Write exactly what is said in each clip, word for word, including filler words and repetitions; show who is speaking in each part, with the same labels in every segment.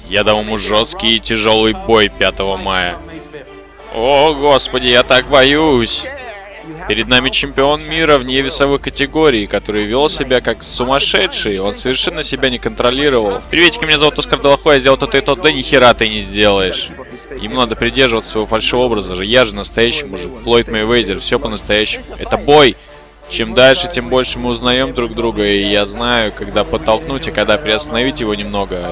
Speaker 1: Я дам ему жесткий и тяжелый бой пятого мая. О, господи, я так боюсь. Перед нами чемпион мира вне весовой категории, который вел себя как сумасшедший. Он совершенно себя не контролировал. Приветики, меня зовут Оскар Де Ла Хоя, я сделал то-то и то. Да ни хера ты не сделаешь. Ему надо придерживаться своего фальшивого образа же. Я же настоящий мужик. Флойд Мейвезер, все по-настоящему. Это бой. Чем дальше, тем больше мы узнаем друг друга. И я знаю, когда подтолкнуть и когда приостановить его немного.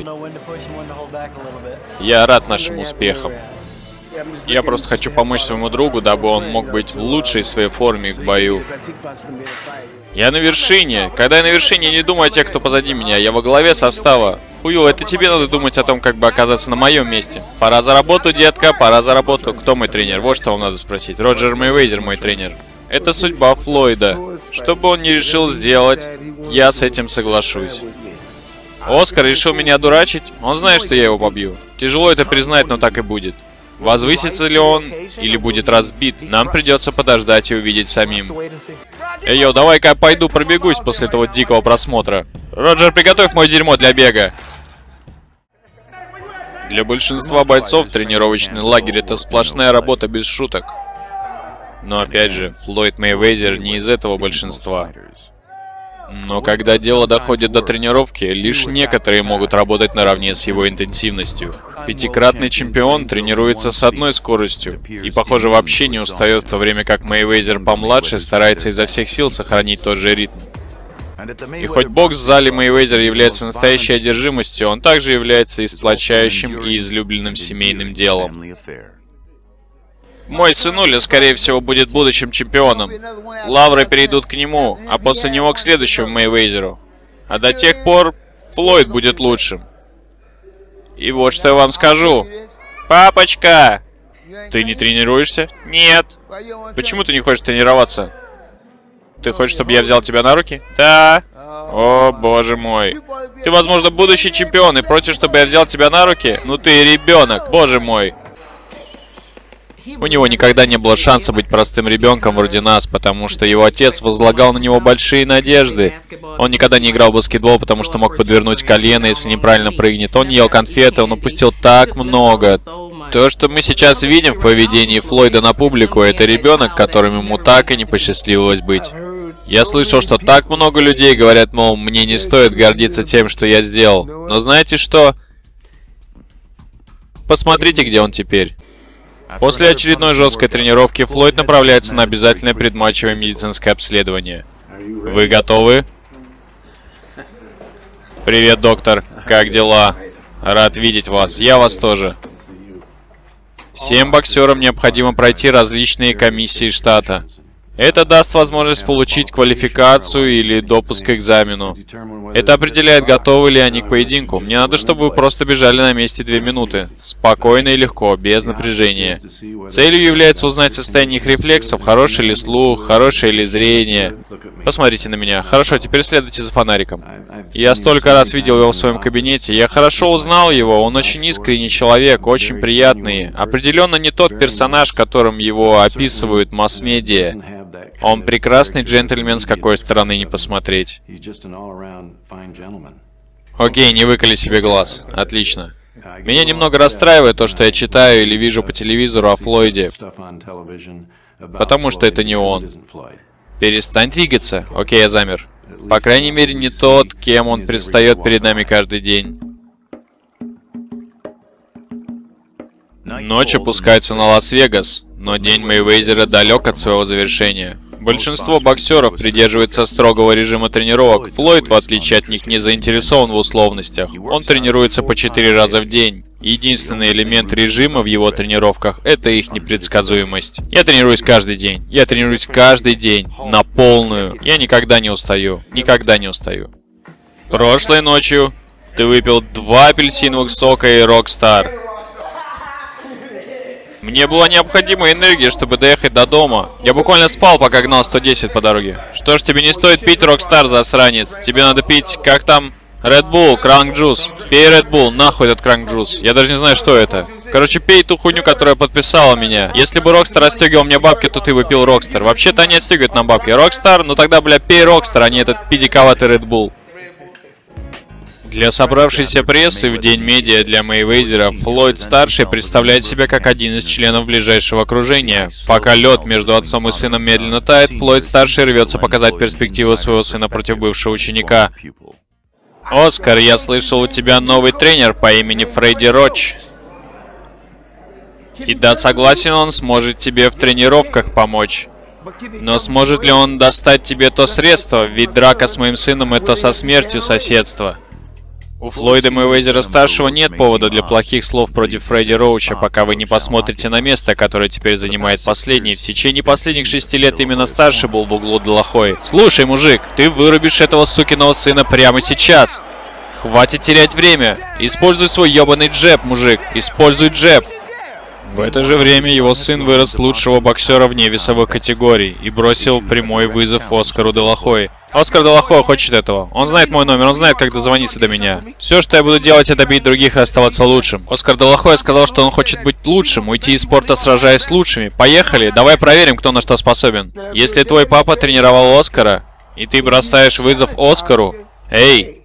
Speaker 1: Я рад нашим успехам. Я просто хочу помочь своему другу, дабы он мог быть в лучшей своей форме к бою. Я на вершине. Когда я на вершине, я не думаю о тех, кто позади меня. Я во главе состава. Хую, это тебе надо думать о том, как бы оказаться на моем месте. Пора за работу, детка, пора за работу. Кто мой тренер? Вот что вам надо спросить. Роджер Мейвезер мой тренер. Это судьба Флойда. Что бы он ни решил сделать, я с этим соглашусь. Оскар решил меня одурачить. Он знает, что я его побью. Тяжело это признать, но так и будет. Возвысится ли он или будет разбит, нам придется подождать и увидеть самим. Эй, йо, давай-ка я пойду пробегусь после этого дикого просмотра. Роджер, приготовь мое дерьмо для бега. Для большинства бойцов тренировочный лагерь — это сплошная работа без шуток. Но опять же, Флойд Мейвезер не из этого большинства. Но когда дело доходит до тренировки, лишь некоторые могут работать наравне с его интенсивностью. Пятикратный чемпион тренируется с одной скоростью и, похоже, вообще не устает, в то время как Мейвезер помладше старается изо всех сил сохранить тот же ритм. И хоть бокс в зале Мейвезера является настоящей одержимостью, он также является и сплочающим, и излюбленным семейным делом. Мой сынуля, скорее всего, будет будущим чемпионом. Лавры перейдут к нему, а после него к следующему Мейвезеру. А до тех пор Флойд будет лучшим. И вот что я вам скажу. Папочка! Ты не тренируешься? Нет. Почему ты не хочешь тренироваться? Ты хочешь, чтобы я взял тебя на руки? Да. О, боже мой. Ты, возможно, будущий чемпион и против, чтобы я взял тебя на руки? Ну ты ребенок, боже мой. У него никогда не было шанса быть простым ребенком вроде нас, потому что его отец возлагал на него большие надежды. Он никогда не играл в баскетбол, потому что мог подвернуть колено, если неправильно прыгнет. Он не ел конфеты, он упустил так много. То, что мы сейчас видим в поведении Флойда на публику, это ребенок, которым ему так и не посчастливилось быть. Я слышал, что так много людей говорят, мол, мне не стоит гордиться тем, что я сделал. Но знаете что? Посмотрите, где он теперь. После очередной жесткой тренировки Флойд направляется на обязательное предматчевое медицинское обследование. Вы готовы? Привет, доктор. Как дела? Рад видеть вас. Я вас тоже. Всем боксерам необходимо пройти различные комиссии штата. Это даст возможность получить квалификацию или допуск к экзамену. Это определяет, готовы ли они к поединку. Мне надо, чтобы вы просто бежали на месте две минуты. Спокойно и легко, без напряжения. Целью является узнать состояние их рефлексов, хороший ли слух, хорошее ли зрение. Посмотрите на меня. Хорошо, теперь следуйте за фонариком. Я столько раз видел его в своем кабинете. Я хорошо узнал его. Он очень искренний человек, очень приятный. Определенно не тот персонаж, которым его описывают масс-медиа. Он прекрасный джентльмен, с какой стороны не посмотреть. Окей, не выколи себе глаз. Отлично. Меня немного расстраивает то, что я читаю или вижу по телевизору о Флойде. Потому что это не он. Перестань двигаться. Окей, я замер. По крайней мере, не тот, кем он предстает перед нами каждый день. Ночь опускается на Лас-Вегас, но день Мейвезера далек от своего завершения. Большинство боксеров придерживается строгого режима тренировок. Флойд, в отличие от них, не заинтересован в условностях. Он тренируется по четыре раза в день. Единственный элемент режима в его тренировках — это их непредсказуемость. Я тренируюсь каждый день. Я тренируюсь каждый день. На полную. Я никогда не устаю. Никогда не устаю. Прошлой ночью ты выпил два апельсиновых сока и Рокстар. Мне была необходима энергия, чтобы доехать до дома. Я буквально спал, пока гнал сто десять по дороге. Что ж, тебе не стоит пить Рокстар, засранец. Тебе надо пить, как там, Red Bull, Crank Juice. Пей Red Bull, нахуй этот Crank Juice. Я даже не знаю, что это. Короче, пей ту хуйню, которая подписала меня. Если бы Рокстар отстегивал мне бабки, то ты бы пил Рокстар. Вообще-то они отстегивают нам бабки. Рокстар, ну тогда, бля, пей Рокстар, а не этот пидиковатый Red Bull. Для собравшейся прессы в день медиа для Мейвезера, Флойд-старший представляет себя как один из членов ближайшего окружения. Пока лед между отцом и сыном медленно тает, Флойд-старший рвется показать перспективы своего сына против бывшего ученика. «Оскар, я слышал, у тебя новый тренер по имени Фредди Роч. И да, согласен, он сможет тебе в тренировках помочь. Но сможет ли он достать тебе то средство, ведь драка с моим сыном — это со смертью соседство». У Флойда Мейвезера-старшего нет повода для плохих слов против Фредди Роуча, пока вы не посмотрите на место, которое теперь занимает последний. В течение последних шести лет именно старший был в углу Делахой. «Слушай, мужик, ты вырубишь этого сукиного сына прямо сейчас. Хватит терять время. Используй свой ебаный джеб, мужик. Используй джеб». В это же время его сын вырос лучшего боксера вне весовых категорий и бросил прямой вызов Оскару Делахой. Оскар Делахой хочет этого. Он знает мой номер, он знает, как дозвониться до меня. Все, что я буду делать, это бить других и оставаться лучшим. Оскар Делахой сказал, что он хочет быть лучшим, уйти из спорта, сражаясь с лучшими. Поехали, давай проверим, кто на что способен. Если твой папа тренировал Оскара, и ты бросаешь вызов Оскару... Эй!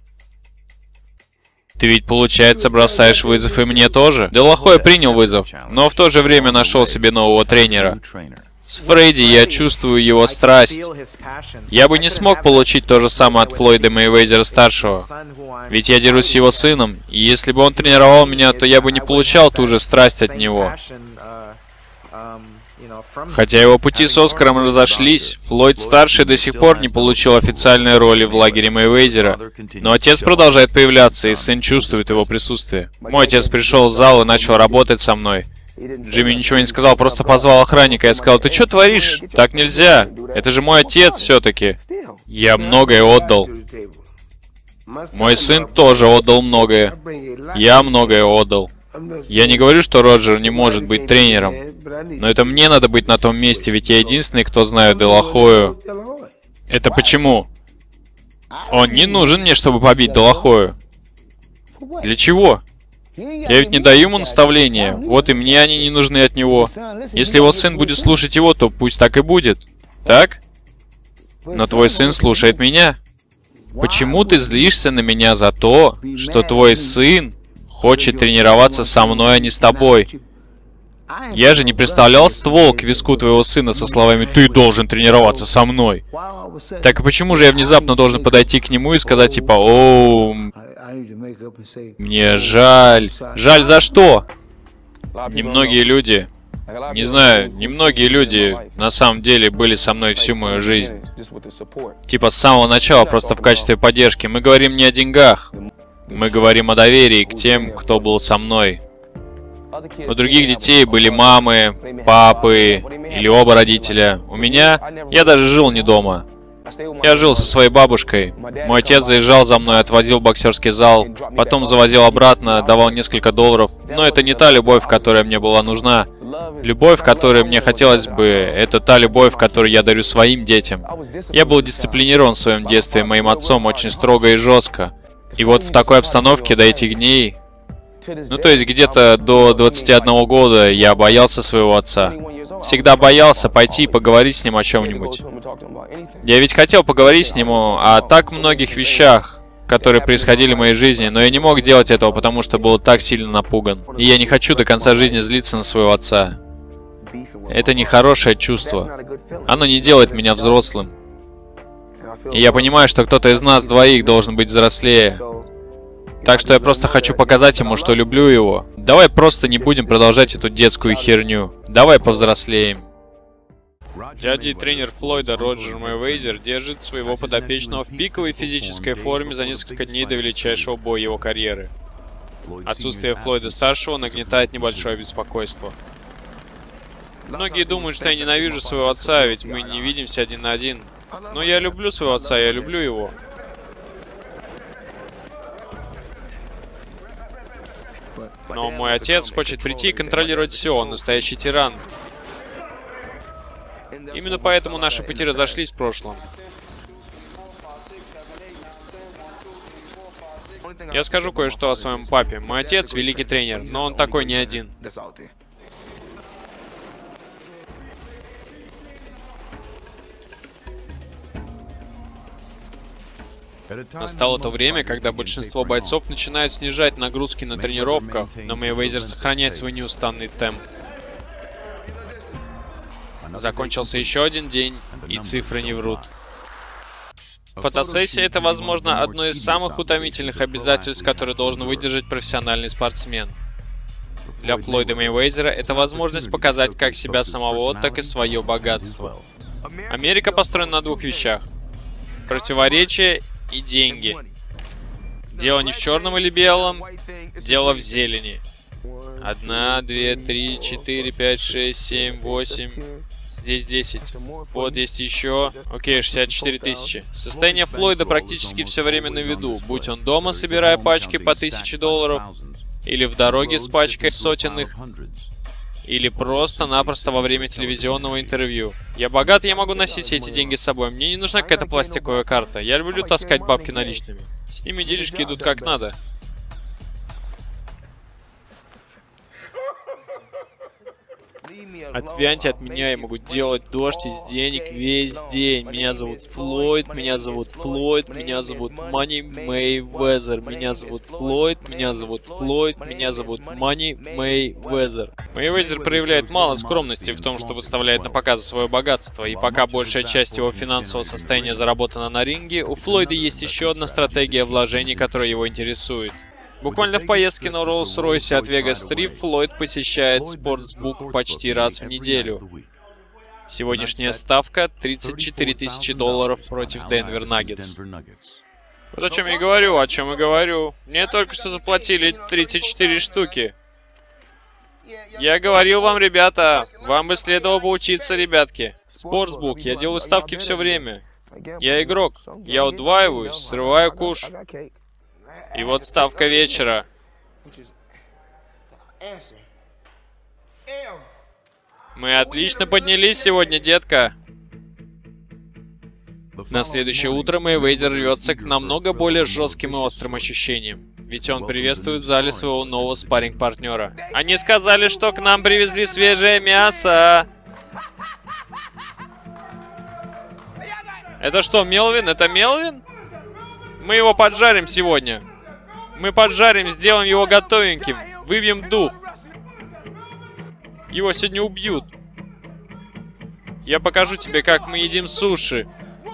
Speaker 1: Ты ведь, получается, бросаешь вызов и мне тоже? Делахой принял вызов, но в то же время нашел себе нового тренера. С Фредди я чувствую его страсть. Я бы не смог получить то же самое от Флойда Мейвезера-старшего. Ведь я дерусь с его сыном, и если бы он тренировал меня, то я бы не получал ту же страсть от него. Хотя его пути с Оскаром разошлись, Флойд-старший до сих пор не получил официальной роли в лагере Мейвезера. Но отец продолжает появляться, и сын чувствует его присутствие. Мой отец пришел в зал и начал работать со мной. Джимми ничего не сказал, просто позвал охранника. Я сказал: «Ты что творишь? Так нельзя. Это же мой отец все-таки». Я многое отдал. Мой сын тоже отдал многое. Я многое отдал. Я не говорю, что Роджер не может быть тренером, но это мне надо быть на том месте, ведь я единственный, кто знает Делахою. Это почему? Он не нужен мне, чтобы побить Делахою. Для чего? Я ведь не даю ему наставления, вот и мне они не нужны от него. Если его сын будет слушать его, то пусть так и будет. Так? Но твой сын слушает меня. Почему ты злишься на меня за то, что твой сын хочет тренироваться со мной, а не с тобой? Я же не представлял ствол к виску твоего сына со словами «Ты должен тренироваться со мной». Так и почему же я внезапно должен подойти к нему и сказать типа «О, мне жаль». Жаль за что? Немногие люди, не знаю, немногие люди на самом деле были со мной всю мою жизнь. Типа с самого начала, просто в качестве поддержки. Мы говорим не о деньгах. Мы говорим о доверии к тем, кто был со мной. У других детей были мамы, папы или оба родителя. У меня... Я даже жил не дома. Я жил со своей бабушкой. Мой отец заезжал за мной, отвозил в боксерский зал, потом завозил обратно, давал несколько долларов. Но это не та любовь, которая мне была нужна. Любовь, которой мне хотелось бы, это та любовь, которую я дарю своим детям. Я был дисциплинирован в своем детстве моим отцом очень строго и жестко. И вот в такой обстановке до этих дней, ну то есть где-то до двадцати одного года, я боялся своего отца. Всегда боялся пойти и поговорить с ним о чем-нибудь. Я ведь хотел поговорить с ним о так многих вещах, которые происходили в моей жизни, но я не мог делать этого, потому что был так сильно напуган. И я не хочу до конца жизни злиться на своего отца. Это нехорошее чувство. Оно не делает меня взрослым. И я понимаю, что кто-то из нас двоих должен быть взрослее. Так что я просто хочу показать ему, что люблю его. Давай просто не будем продолжать эту детскую херню. Давай повзрослеем. Дядя и тренер Флойда Роджер Мейвезер держит своего подопечного в пиковой физической форме за несколько дней до величайшего боя его карьеры. Отсутствие Флойда-старшего нагнетает небольшое беспокойство. Многие думают, что я ненавижу своего отца, ведь мы не видимся один на один. Но я люблю своего отца, я люблю его. Но мой отец хочет прийти и контролировать все, он настоящий тиран. Именно поэтому наши пути разошлись в прошлом. Я скажу кое-что о своем папе. Мой отец великий тренер, но он такой не один. Настало то время, когда большинство бойцов начинают снижать нагрузки на тренировках, но Мейвезер сохраняет свой неустанный темп. Закончился еще один день, и цифры не врут. Фотосессия — это, возможно, одно из самых утомительных обязательств, которые должен выдержать профессиональный спортсмен. Для Флойда Мейвезера это возможность показать как себя самого, так и свое богатство. Америка построена на двух вещах: противоречие и деньги. Дело не в черном или белом, дело в зелени. Одна, две, три, четыре, пять, шесть, семь, восемь. Здесь десять. Вот есть еще. Окей, шестьдесят четыре тысячи. Состояние Флойда практически все время на виду. Будь он дома, собирая пачки по тысяче долларов, или в дороге с пачкой сотен их, или просто-напросто во время телевизионного интервью. Я богат, я могу носить эти деньги с собой. Мне не нужна какая-то пластиковая карта. Я люблю таскать бабки наличными. С ними делишки идут как надо. Отвяньте от меня, я могу делать дождь из денег весь день. Меня зовут Флойд, меня зовут Флойд, меня зовут Money Mayweather, меня зовут Флойд, меня зовут Флойд, меня зовут Money Mayweather. Мейвезер проявляет мало скромности в том, что выставляет на показ свое богатство, и пока большая часть его финансового состояния заработана на ринге, у Флойда есть еще одна стратегия вложений, которая его интересует. Буквально в поездке на Роллс-Ройсе от Вегас-три Флойд посещает спортсбук почти раз в неделю. Сегодняшняя ставка — тридцать четыре тысячи долларов против Денвер Наггетс. Вот о чем я говорю, о чем я говорю. Мне только что заплатили тридцать четыре штуки. Я говорил вам, ребята, вам бы следовало поучиться, ребятки. Спортсбук, я делаю ставки все время. Я игрок, я удваиваюсь, срываю куш. И вот ставка вечера. Мы отлично поднялись сегодня, детка. На следующее утро Мейвезер рвется к намного более жестким и острым ощущениям. Ведь он приветствует в зале своего нового спарринг-партнера. Они сказали, что к нам привезли свежее мясо. Это что, Мелвин? Это Мелвин? Мы его поджарим сегодня. Мы поджарим, сделаем его готовеньким. Выбьем дуб. Его сегодня убьют. Я покажу тебе, как мы едим суши.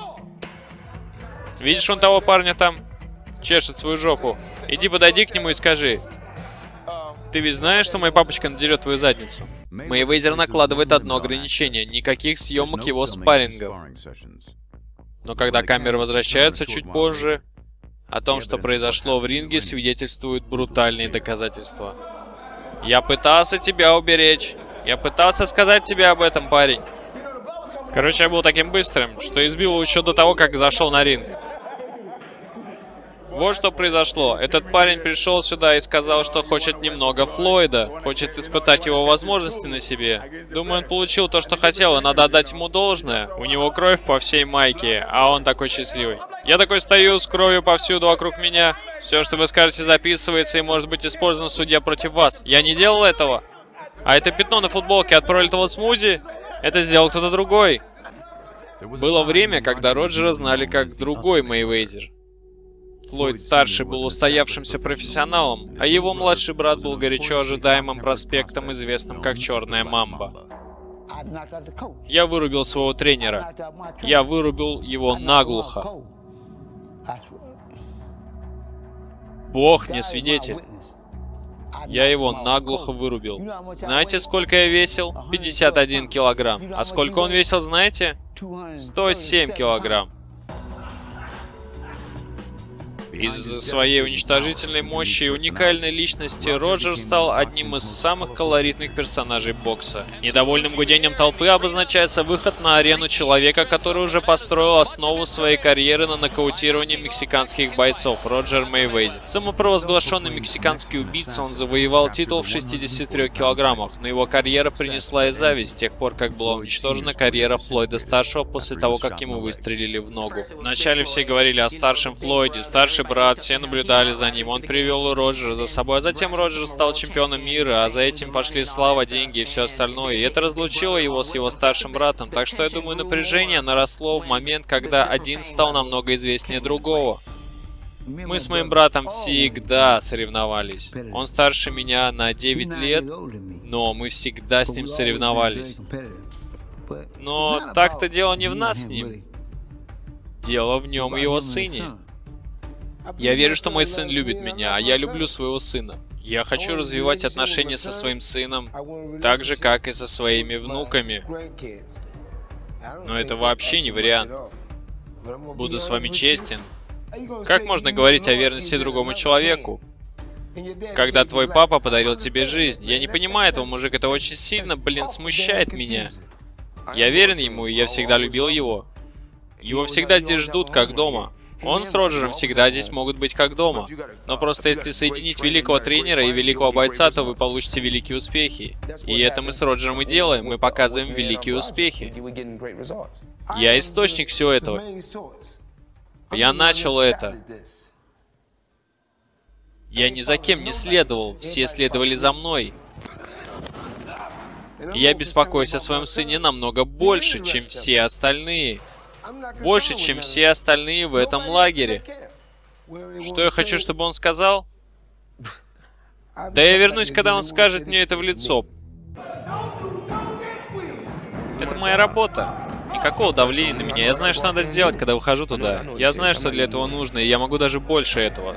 Speaker 1: Видишь вон того парня там? Чешет свою жопу. Иди подойди к нему и скажи: ты ведь знаешь, что мой папочка надерет твою задницу? Мейвезер накладывает одно ограничение: никаких съемок его спаррингов. Но когда камеры возвращаются чуть позже, о том, что произошло в ринге, свидетельствуют брутальные доказательства. Я пытался тебя уберечь. Я пытался сказать тебе об этом, парень. Короче, я был таким быстрым, что избил его еще до того, как зашел на ринг. Вот что произошло. Этот парень пришел сюда и сказал, что хочет немного Флойда, хочет испытать его возможности на себе. Думаю, он получил то, что хотел, и надо отдать ему должное. У него кровь по всей майке, а он такой счастливый. Я такой стою с кровью повсюду вокруг меня. Все, что вы скажете, записывается и может быть использовано в суде против вас. Я не делал этого. А это пятно на футболке от пролитого смузи? Это сделал кто-то другой. Было время, когда Роджера знали как другой Мейвезер. Флойд-старший был устоявшимся профессионалом, а его младший брат был горячо ожидаемым проспектом, известным как Черная Мамба. Я вырубил своего тренера. Я вырубил его наглухо. Бог мне свидетель. Я его наглухо вырубил. Знаете, сколько я весил? пятьдесят один килограмм. А сколько он весил, знаете? сто семь килограмм. Из-за своей уничтожительной мощи и уникальной личности Роджер стал одним из самых колоритных персонажей бокса. Недовольным гудением толпы обозначается выход на арену человека, который уже построил основу своей карьеры на нокаутировании мексиканских бойцов — Роджер Мейвезер. Самопровозглашенный мексиканский убийца, он завоевал титул в шестидесяти трёх килограммах, но его карьера принесла и зависть с тех пор, как была уничтожена карьера Флойда-старшего после того, как ему выстрелили в ногу. Вначале все говорили о старшем Флойде, старший брат, все наблюдали за ним. Он привел Роджера за собой, а затем Роджер стал чемпионом мира, а за этим пошли слава, деньги и все остальное. И это разлучило его с его старшим братом. Так что я думаю, напряжение наросло в момент, когда один стал намного известнее другого. Мы с моим братом всегда соревновались. Он старше меня на девять лет, но мы всегда с ним соревновались. Но так-то дело не в нас с ним. Дело в нем и его сыне. Я верю, что мой сын любит меня, а я люблю своего сына. Я хочу развивать отношения со своим сыном, так же, как и со своими внуками. Но это вообще не вариант. Буду с вами честен. Как можно говорить о верности другому человеку, когда твой папа подарил тебе жизнь? Я не понимаю этого, мужик, это очень сильно, блин, смущает меня. Я верен ему, и я всегда любил его. Его всегда здесь ждут, как дома. Он с Роджером всегда здесь могут быть как дома. Но просто если соединить великого тренера и великого бойца, то вы получите великие успехи. И это мы с Роджером и делаем. Мы показываем великие успехи. Я источник всего этого. Я начал это. Я ни за кем не следовал. Все следовали за мной. Я беспокоюсь о своем сыне намного больше, чем все остальные. Больше, чем все остальные в этом лагере. Что я хочу, чтобы он сказал? Да я вернусь, когда он скажет мне это в лицо. Это моя работа. Никакого давления на меня. Я знаю, что надо сделать, когда выхожу туда. Я знаю, что для этого нужно, и я могу даже больше этого.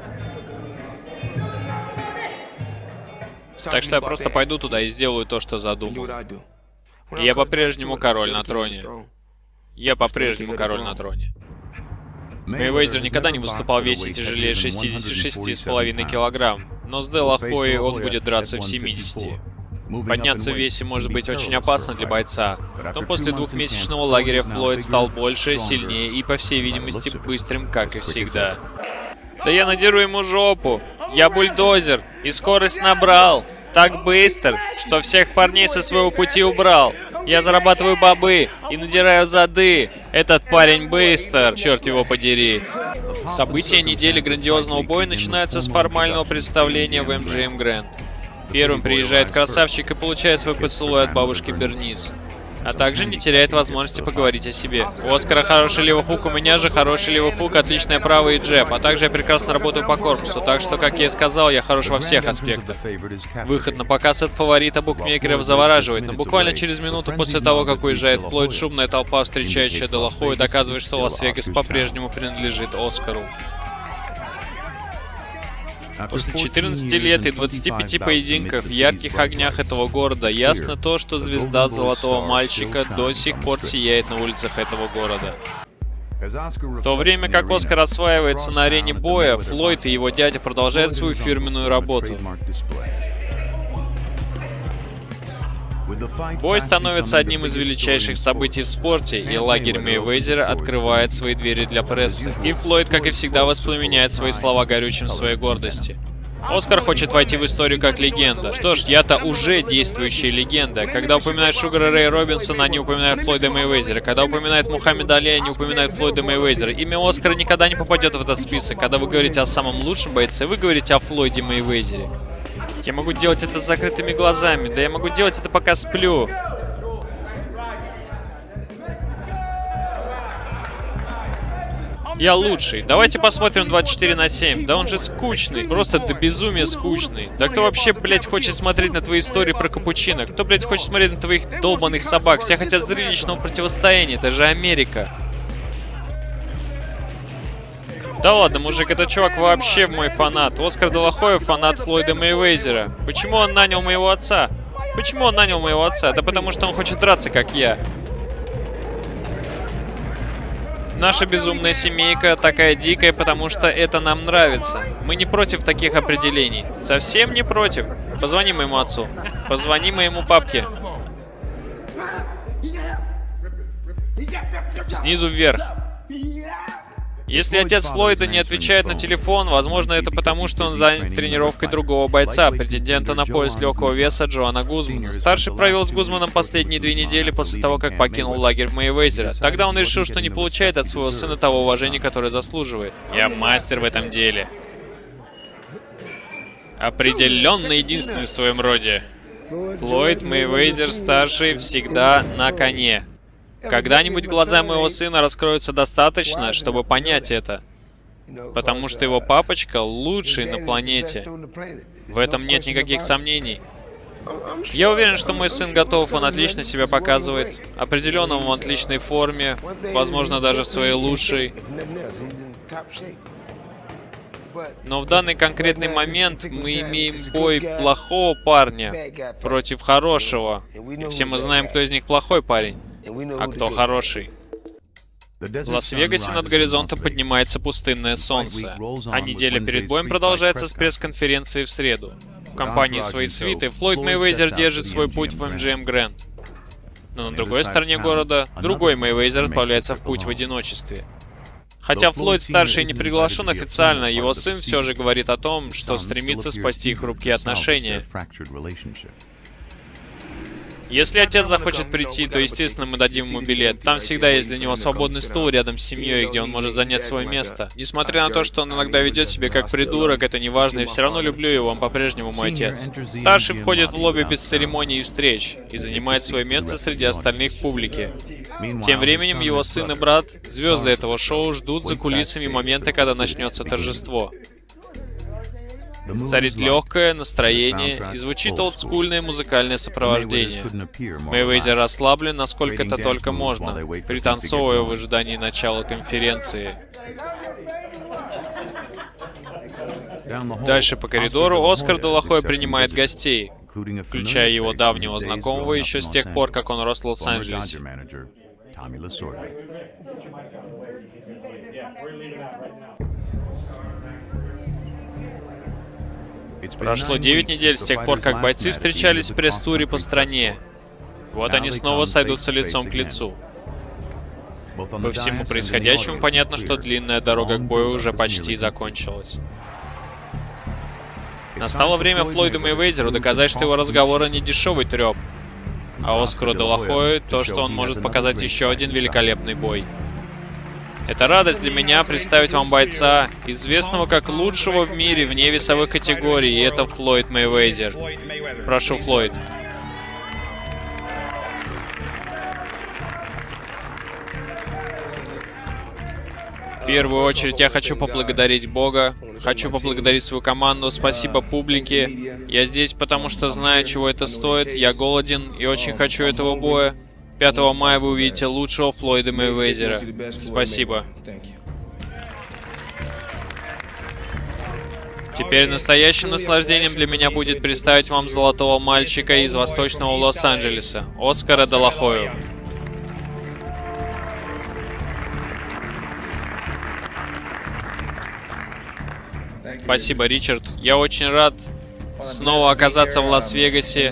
Speaker 1: Так что я просто пойду туда и сделаю то, что задумал. Я по-прежнему король на троне. Я по-прежнему король на троне. Мейвезер никогда не выступал в весе тяжелее шестидесяти шести с половиной килограмм, но с Де Ла Хойей он будет драться в семидесяти. Подняться в весе может быть очень опасно для бойца, но после двухмесячного лагеря Флойд стал больше, сильнее и, по всей видимости, быстрым, как и всегда. Да я надеру ему жопу! Я бульдозер, и скорость набрал! Так быстро, что всех парней со своего пути убрал. Я зарабатываю бобы и надираю зады. Этот парень быстр, черт его подери. События недели грандиозного боя начинаются с формального представления в эм джи эм Grand. Первым приезжает красавчик и получает свой поцелуй от бабушки Бернис. А также не теряет возможности поговорить о себе. У Оскара хороший левый хук, у меня же хороший левый хук, отличная правая и джеб. А также я прекрасно работаю по корпусу, так что, как я и сказал, я хорош во всех аспектах. Выход на показ от фаворита букмекеров завораживает, но буквально через минуту после того, как уезжает Флойд, шумная толпа, встречающая Де Ла Хойю, доказывает, что Лас-Вегас по-прежнему принадлежит Оскару. После четырнадцати лет и двадцати пяти поединков в ярких огнях этого города ясно то, что звезда золотого мальчика до сих пор сияет на улицах этого города. В то время как Оскар осваивается на арене боя, Флойд и его дядя продолжают свою фирменную работу. Бой становится одним из величайших событий в спорте, и лагерь Мейвезера открывает свои двери для прессы. И Флойд, как и всегда, воспламеняет свои слова горючим своей гордости. Оскар хочет войти в историю как легенда. Что ж, я-то уже действующая легенда. Когда упоминают Шугара Рэя Робинсона, они упоминают Флойда Мейвезера. Когда упоминают Мухаммеда Али, они упоминают Флойда Мейвезера. Имя Оскара никогда не попадет в этот список. Когда вы говорите о самом лучшем бойце, вы говорите о Флойде Мейвезере. Я могу делать это с закрытыми глазами. Да я могу делать это, пока сплю. Я лучший. Давайте посмотрим двадцать четыре на семь. Да он же скучный. Просто до безумия скучный. Да кто вообще, блядь, хочет смотреть на твои истории про капучино? Кто, блядь, хочет смотреть на твоих долбаных собак? Все хотят зрелищного противостояния. Это же Америка. Да ладно, мужик, этот чувак вообще мой фанат. Оскар Де Ла Хойя фанат Флойда Мейвезера. Почему он нанял моего отца? Почему он нанял моего отца? Да потому что он хочет драться, как я. Наша безумная семейка такая дикая, потому что это нам нравится. Мы не против таких определений. Совсем не против. Позвони моему отцу. Позвони моему папке. Снизу вверх. Если отец Флойда не отвечает на телефон, возможно, это потому, что он занят тренировкой другого бойца, претендента на пояс легкого веса Джоана Гузмана. Старший провел с Гузманом последние две недели после того, как покинул лагерь Мейвезера. Тогда он решил, что не получает от своего сына того уважения, которое заслуживает. Я мастер в этом деле. Определенно единственный в своем роде. Флойд Мейвезер старший всегда на коне. Когда-нибудь глаза моего сына раскроются достаточно, чтобы понять это. Потому что его папочка лучший на планете. В этом нет никаких сомнений. Я уверен, что мой сын готов, он отлично себя показывает. Определенно он в отличной форме, возможно, даже в своей лучшей. Но в данный конкретный момент мы имеем бой плохого парня против хорошего. И все мы знаем, кто из них плохой парень, а кто хороший. В Лас-Вегасе над горизонтом поднимается пустынное солнце, а неделя перед боем продолжается с пресс-конференции в среду. В компании своей свиты Флойд Мейвезер держит свой путь в эм джи эм Grand. Но на другой стороне города другой Мейвезер отправляется в путь в одиночестве. Хотя Флойд-старший не приглашен официально, его сын все же говорит о том, что стремится спасти хрупкие отношения. Если отец захочет прийти, то, естественно, мы дадим ему билет. Там всегда есть для него свободный стул рядом с семьей, где он может занять свое место. Несмотря на то, что он иногда ведет себя как придурок, это не важно, я все равно люблю его, он по-прежнему мой отец. Старший входит в лобби без церемоний и встреч и занимает свое место среди остальных в публике. Тем временем его сын и брат, звезды этого шоу, ждут за кулисами момента, когда начнется торжество. Царит легкое настроение и звучит олдскульное музыкальное сопровождение. Мейвезер расслаблен, насколько это только можно, пританцовывая в ожидании начала конференции. Дальше по коридору Оскар де ла Хойя принимает гостей, включая его давнего знакомого еще с тех пор, как он рос в Лос-Анджелесе. Прошло девять недель с тех пор, как бойцы встречались в пресс-туре по стране. Вот они снова сойдутся лицом к лицу. По всему происходящему понятно, что длинная дорога к бою уже почти закончилась. Настало время Флойду Мейвезеру доказать, что его разговоры не дешевый треп, а Оскару де ла Хойя то, что он может показать еще один великолепный бой. Это радость для меня представить вам бойца, известного как лучшего в мире вне весовой категории, и это Флойд Мейвезер. Прошу, Флойд. В первую очередь я хочу поблагодарить Бога, хочу поблагодарить свою команду, спасибо публике. Я здесь, потому что знаю, чего это стоит, я голоден и очень хочу этого боя. пятого мая вы увидите лучшего Флойда Мейвезера. Спасибо. Теперь настоящим наслаждением для меня будет представить вам золотого мальчика из восточного Лос-Анджелеса, Оскара де ла Хойю. Спасибо, Ричард. Я очень рад снова оказаться в Лас-Вегасе.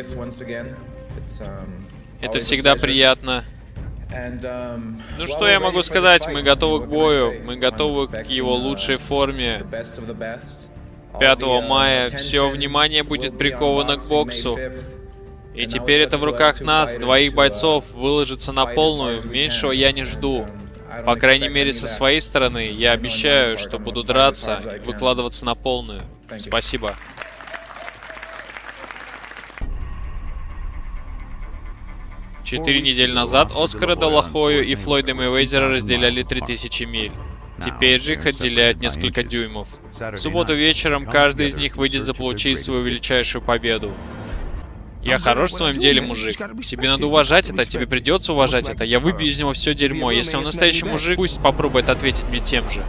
Speaker 1: Это всегда приятно. Ну что я могу сказать, мы готовы к бою, мы готовы к его лучшей форме. пятого мая все внимание будет приковано к боксу. И теперь это в руках нас, двоих бойцов, выложиться на полную, меньшего я не жду. По крайней мере, со своей стороны, я обещаю, что буду драться и выкладываться на полную. Спасибо. Четыре недели назад Оскара де ла Хойю и Флойда Мейвезера разделяли три тысячи миль. Теперь же их отделяют несколько дюймов. В субботу вечером каждый из них выйдет заполучить свою величайшую победу. Я хорош в своем деле, мужик. Тебе надо уважать это, тебе придется уважать это. Я выбью из него все дерьмо. Если он настоящий мужик, пусть попробует ответить мне тем же.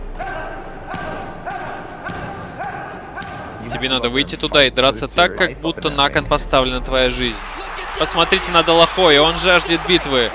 Speaker 1: Тебе надо выйти туда и драться так, как будто на кон поставлена твоя жизнь. Посмотрите на де ла Хойя, он жаждет битвы.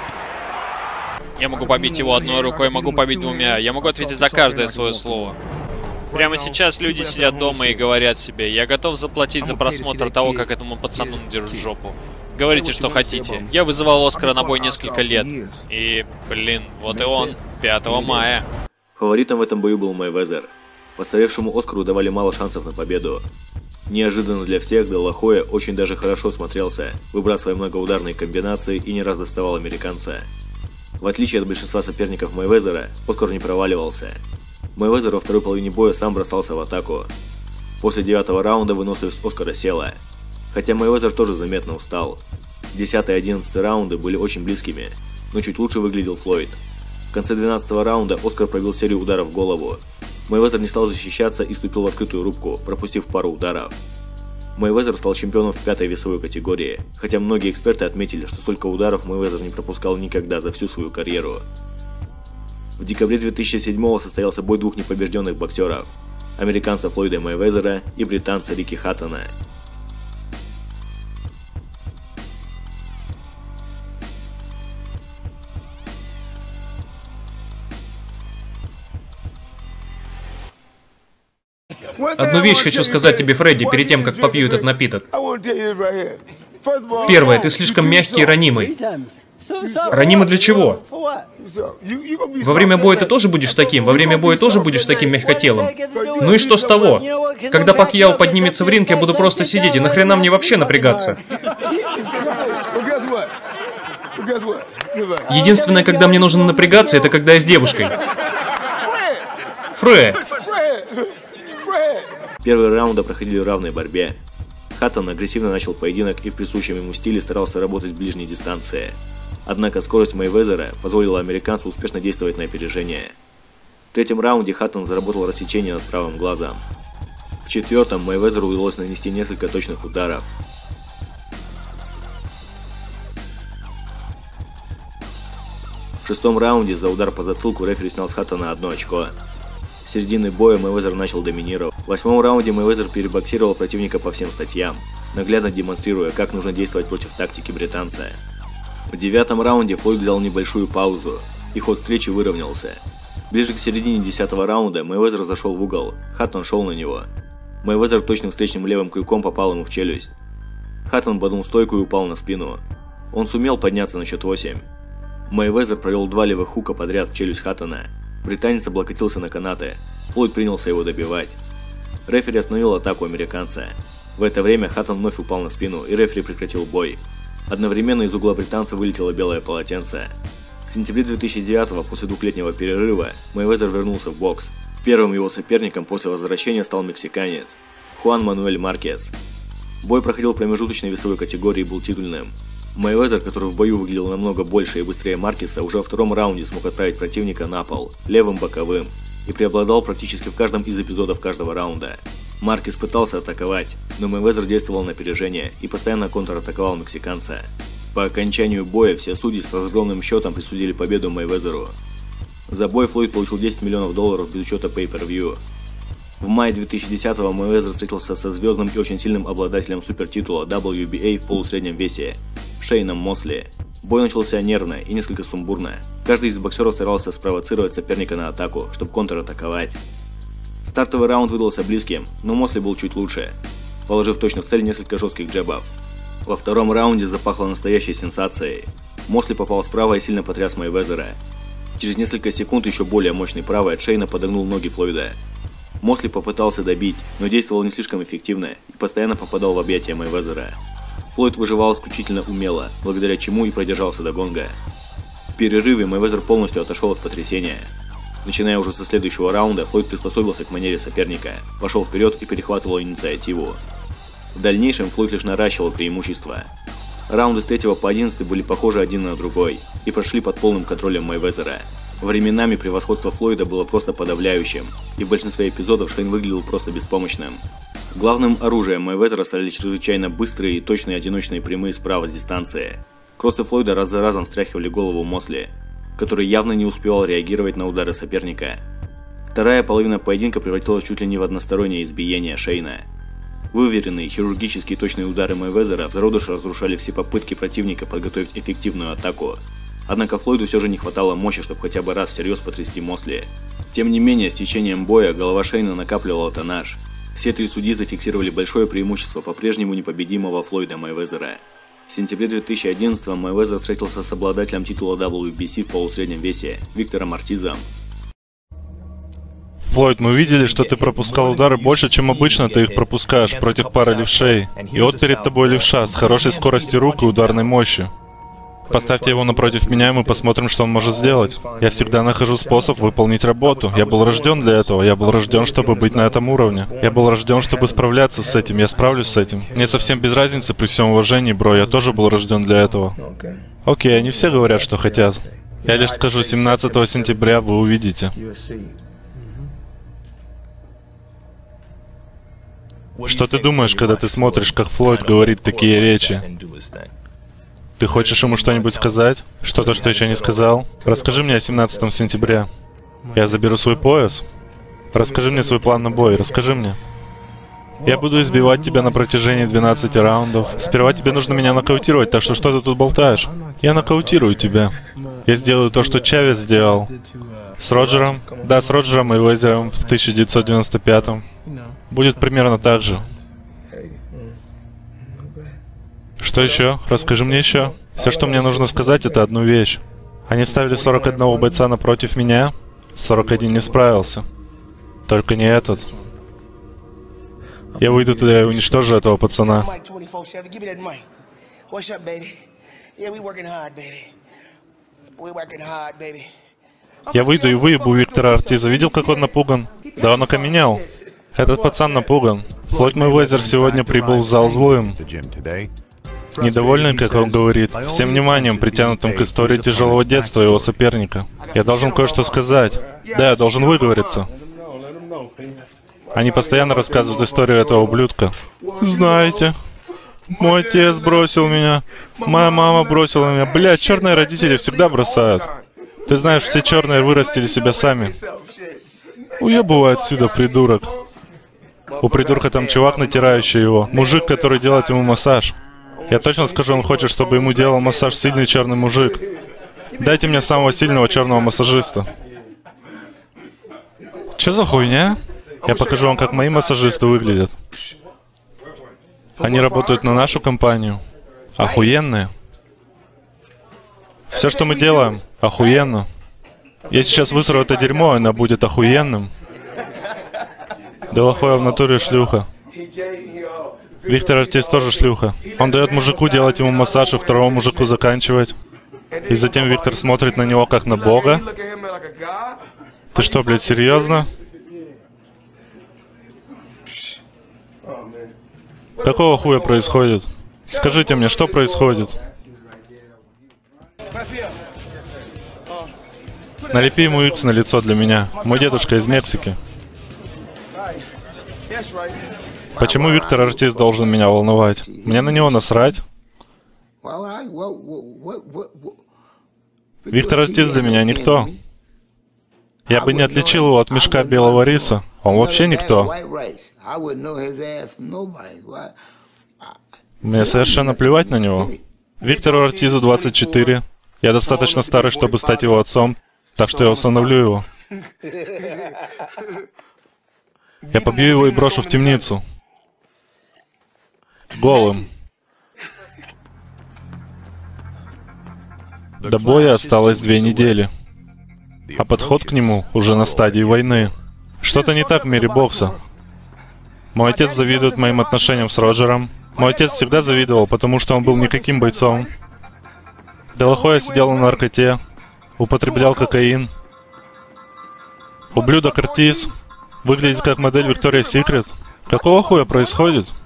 Speaker 1: Я могу побить его одной рукой, могу побить двумя. Я могу ответить за каждое свое слово. Прямо сейчас люди сидят дома и говорят себе: я готов заплатить за просмотр того, как этому пацану надерут жопу. Говорите, что хотите. Я вызывал Оскара на бой несколько лет. И, блин, вот и он, пятого мая.
Speaker 2: Фаворитом в этом бою был Мейвезер. Постаревшему Оскару давали мало шансов на победу. Неожиданно для всех, де ла Хойя очень даже хорошо смотрелся, выбрасывая многоударные комбинации и не раз доставал американца. В отличие от большинства соперников Мейвезера, Оскар не проваливался. Мейвезер во второй половине боя сам бросался в атаку. После девятого раунда выносливость Оскара села. Хотя Мейвезер тоже заметно устал. десятый и одиннадцатый раунды были очень близкими, но чуть лучше выглядел Флойд. В конце двенадцатого раунда Оскар пробил серию ударов в голову. Мейвезер не стал защищаться и вступил в открытую рубку, пропустив пару ударов. Мейвезер стал чемпионом в пятой весовой категории, хотя многие эксперты отметили, что столько ударов Мейвезер не пропускал никогда за всю свою карьеру. В декабре две тысячи седьмого состоялся бой двух непобежденных боксеров – американца Флойда Мейвезера и британца Рики Хаттона.
Speaker 3: Одну вещь хочу сказать тебе, Фредди, перед тем, как попью этот напиток. Первое, ты слишком мягкий и ранимый. Ранимый для чего? Во время боя ты тоже будешь таким? Во время боя тоже будешь таким мягкотелым? Ну и что с того? Когда Пакьяо поднимется в ринг, я буду просто сидеть, и нахрена мне вообще напрягаться? Единственное, когда мне нужно напрягаться, это когда я с девушкой. Фред!
Speaker 2: Первые раунды проходили в равной борьбе. Хаттон агрессивно начал поединок и в присущем ему стиле старался работать с ближней дистанции. Однако скорость Мейвезера позволила американцу успешно действовать на опережение. В третьем раунде Хаттон заработал рассечение над правым глазом. В четвертом Мейвезеру удалось нанести несколько точных ударов. В шестом раунде за удар по затылку рефери снял с Хаттона одно очко. С середины боя Мейвезер начал доминировать. В восьмом раунде Мейвезер перебоксировал противника по всем статьям, наглядно демонстрируя, как нужно действовать против тактики британца. В девятом раунде Флойд взял небольшую паузу, и ход встречи выровнялся. Ближе к середине десятого раунда Мейвезер зашел в угол, Хаттон шел на него. Мейвезер точным встречным левым крюком попал ему в челюсть. Хаттон боднул стойку и упал на спину. Он сумел подняться на счет восемь. Мейвезер провел два левых хука подряд в челюсть Хаттона. Британец облокотился на канаты. Флойд принялся его добивать. Рефери остановил атаку американца. В это время Хаттон вновь упал на спину, и рефери прекратил бой. Одновременно из угла британца вылетело белое полотенце. В сентябре две тысячи девятого, после двухлетнего перерыва, Мейвезер вернулся в бокс. Первым его соперником после возвращения стал мексиканец Хуан Мануэль Маркес. Бой проходил в промежуточной весовой категории и был титульным. Мейвезер, который в бою выглядел намного больше и быстрее Маркеса, уже во втором раунде смог отправить противника на пол, левым боковым, и преобладал практически в каждом из эпизодов каждого раунда. Маркес пытался атаковать, но Мейвезер действовал на опережение и постоянно контратаковал мексиканца. По окончанию боя все судьи с разгромным счетом присудили победу Мейвезеру. За бой Флойд получил десять миллионов долларов без учета pay-per-view. В мае две тысячи десятого Мейвезер встретился со звездным и очень сильным обладателем супертитула дабл ю би эй в полусреднем весе Шейном Мосли. Бой начался нервно и несколько сумбурно. Каждый из боксеров старался спровоцировать соперника на атаку, чтобы контратаковать. Стартовый раунд выдался близким, но Мосли был чуть лучше, положив точно в цель несколько жестких джебов. Во втором раунде запахло настоящей сенсацией. Мосли попал справа и сильно потряс Мейвезера. Через несколько секунд еще более мощный правый от Шейна подогнул ноги Флойда. Мосли попытался добить, но действовал не слишком эффективно и постоянно попадал в объятия Мейвезера. Флойд выживал исключительно умело, благодаря чему и продержался до гонга. В перерыве Мейвезер полностью отошел от потрясения. Начиная уже со следующего раунда, Флойд приспособился к манере соперника, пошел вперед и перехватывал инициативу. В дальнейшем Флойд лишь наращивал преимущество. Раунды с третьего по одиннадцатый были похожи один на другой и прошли под полным контролем Мейвезера. Временами превосходство Флойда было просто подавляющим, и в большинстве эпизодов Шейн выглядел просто беспомощным. Главным оружием Мейвезера стали чрезвычайно быстрые и точные одиночные прямые справа с дистанции. Кроссы Флойда раз за разом встряхивали голову Мосли, который явно не успевал реагировать на удары соперника. Вторая половина поединка превратилась чуть ли не в одностороннее избиение Шейна. Выверенные, хирургически точные удары Мейвезера в зародыше разрушали все попытки противника подготовить эффективную атаку. Однако Флойду все же не хватало мощи, чтобы хотя бы раз всерьез потрясти Мосли. Тем не менее, с течением боя голова Шейна накапливала тоннаж. Все три судьи зафиксировали большое преимущество по-прежнему непобедимого Флойда Мейвезера. В сентябре две тысячи одиннадцатого Мейвезер встретился с обладателем титула дабл ю би си в полусреднем весе Виктором Ортизом.
Speaker 4: Флойд, мы видели, что ты пропускал удары больше, чем обычно ты их пропускаешь против пары левшей. И вот перед тобой левша с хорошей скоростью рук и ударной мощью. Поставьте его напротив меня, и мы посмотрим, что он может сделать. Я всегда нахожу способ выполнить работу. Я был рожден для этого. Я был рожден, чтобы быть на этом уровне. Я был рожден, чтобы справляться с этим. Я справлюсь с этим. Мне совсем без разницы, при всем уважении, бро. Я тоже был рожден для этого. Окей, они все говорят, что хотят. Я лишь скажу, семнадцатого сентября вы увидите. Что ты думаешь, когда ты смотришь, как Флойд говорит такие речи? Ты хочешь ему что-нибудь сказать? Что-то, что еще не сказал? Расскажи мне о семнадцатом сентября. Я заберу свой пояс. Расскажи мне свой план на бой, расскажи мне. Я буду избивать тебя на протяжении двенадцати раундов. Сперва тебе нужно меня нокаутировать, так что что ты тут болтаешь? Я нокаутирую тебя. Я сделаю то, что Чавес сделал. С Роджером? Да, с Роджером и Вейзером в тысяча девятьсот девяносто пятом. Будет примерно так же. Что еще? Расскажи мне еще. Все, что мне нужно сказать, это одну вещь. Они ставили сорок одного бойца напротив меня. сорок один не справился. Только не этот. Я выйду туда и уничтожу этого пацана. Я выйду и выебу Виктора Ортиза. Видел, как он напуган? Да он окаменел. Этот пацан напуган. Флойд Мейвезер сегодня прибыл в зал злым. Недовольный, как он говорит, всем вниманием, притянутым к истории тяжелого детства его соперника. Я должен кое-что сказать. Да, я должен выговориться. Они постоянно рассказывают историю этого ублюдка. Знаете, мой отец бросил меня, моя мама бросила меня. Блядь, черные родители всегда бросают. Ты знаешь, все черные вырастили себя сами. Уебывай отсюда, придурок. У придурка там чувак, натирающий его. Мужик, который делает ему массаж. Я точно скажу, он хочет, чтобы ему делал массаж сильный черный мужик. Дайте мне самого сильного черного массажиста. Че за хуйня? Я покажу вам, как мои массажисты выглядят. Они работают на нашу компанию. Охуенные. Все, что мы делаем, охуенно. Я сейчас высру это дерьмо, и оно будет охуенным. Делахоя в натуре шлюха. Виктор Ортиз тоже шлюха. Он дает мужику делать ему массаж, и второму мужику заканчивать. И затем Виктор смотрит на него как на бога. Ты что, блядь, серьезно? Какого хуя происходит? Скажите мне, что происходит? Налепи ему Икс на лицо для меня. Мой дедушка из Мексики. Почему Виктор Ортиз должен меня волновать? Мне на него насрать. Виктор Ортиз для меня никто. Я бы не отличил его от мешка белого риса. Он вообще никто. Мне совершенно плевать на него. Виктору Ортизу двадцать четыре. Я достаточно старый, чтобы стать его отцом, так что я усыновлю его. Я побью его и брошу в темницу. Голым. До боя осталось две недели. А подход к нему уже на стадии войны. Что-то не так в мире бокса. Мой отец завидует моим отношениям с Роджером. Мой отец всегда завидовал, потому что он был никаким бойцом. Делахоя сидел на наркоте, употреблял кокаин. Ублюдок Ортиз выглядит как модель Victoria's Secret. Какого хуя происходит?